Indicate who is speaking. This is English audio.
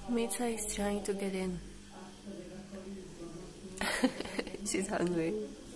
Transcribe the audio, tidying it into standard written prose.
Speaker 1: Mita is trying to get in. She's hungry.